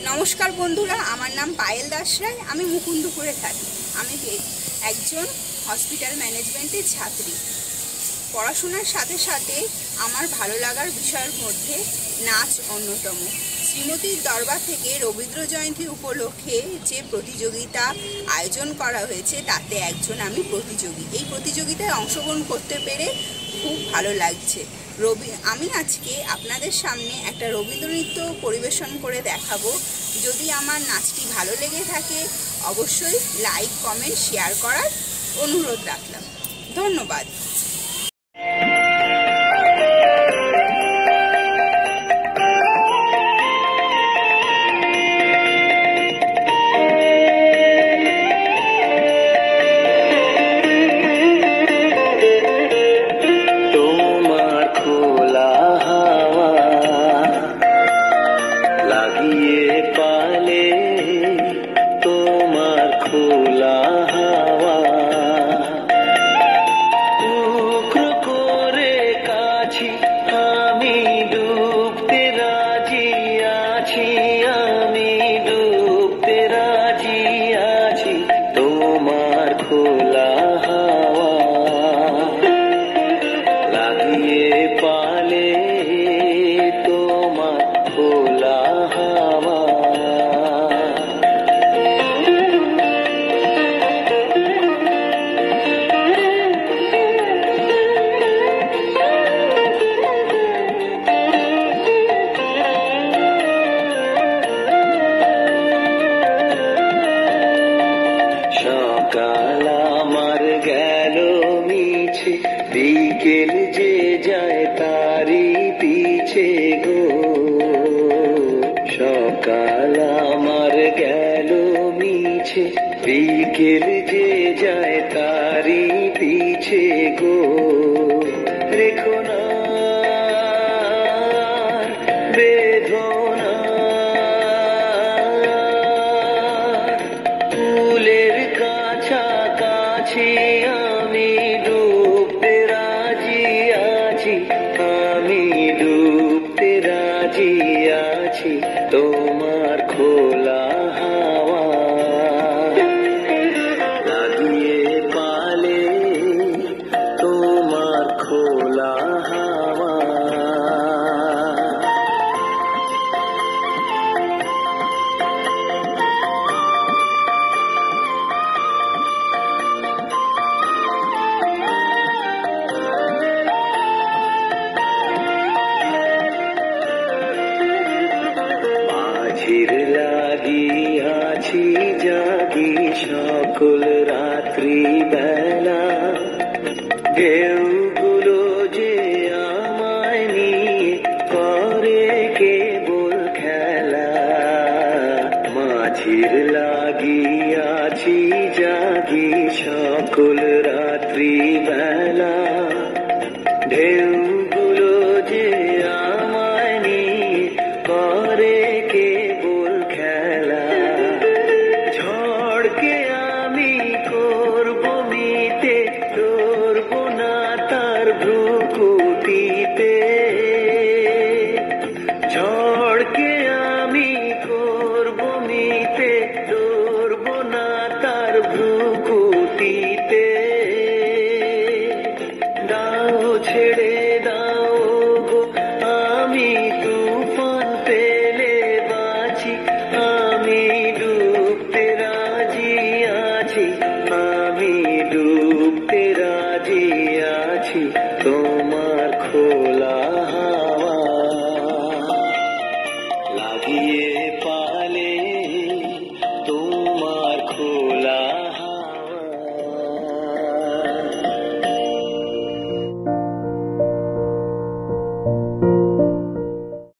নমস্কার বন্ধুরা, আমার নাম পায়েল দাস রায়। আমি মুকুন্দপুরে থাকি। আমি একজন হসপিটাল ম্যানেজমেন্টের ছাত্রী। পড়াশোনার সাথে সাথে আমার ভালো লাগার বিষয়ের মধ্যে নাচ অন্যতম। শ্রীমতীর দরবার থেকে রবীন্দ্র জয়ন্তী উপলক্ষে যে প্রতিযোগিতা আয়োজন করা হয়েছে তাতে একজন আমি প্রতিযোগী। এই প্রতিযোগিতায় অংশগ্রহণ করতে পেরে খুব ভালো লাগছে। আমি আজকে আপনাদের সামনে একটা রবীন্দ্র নৃত্য পরিবেশন করে দেখাবো। যদি আমার নাচটি ভালো লেগে থাকে অবশ্যই লাইক, কমেন্ট, শেয়ার করার অনুরোধ রাখলাম। ধন্যবাদ। বিকেল যে যায় তারি পিছে গো, সকাল আমার গেল মিছে। বিকেল যে যায় তারি পিছে গো, রেখো না বেদনা ফুলের কাছাকাছি। আমি ডুবতে রাজি আছি তোমার খোলা হাওয়া লাগিয়ে পালে, তোমার খোলা হাওয়া। লাগিয়াছি জাগি সকল রাত্রি বেলা, ঢেউগুলো যে আমায় নিয়ে করে কেবল খেলা। মাঝির লাগিয়াছি জাগি সকল রাত্রি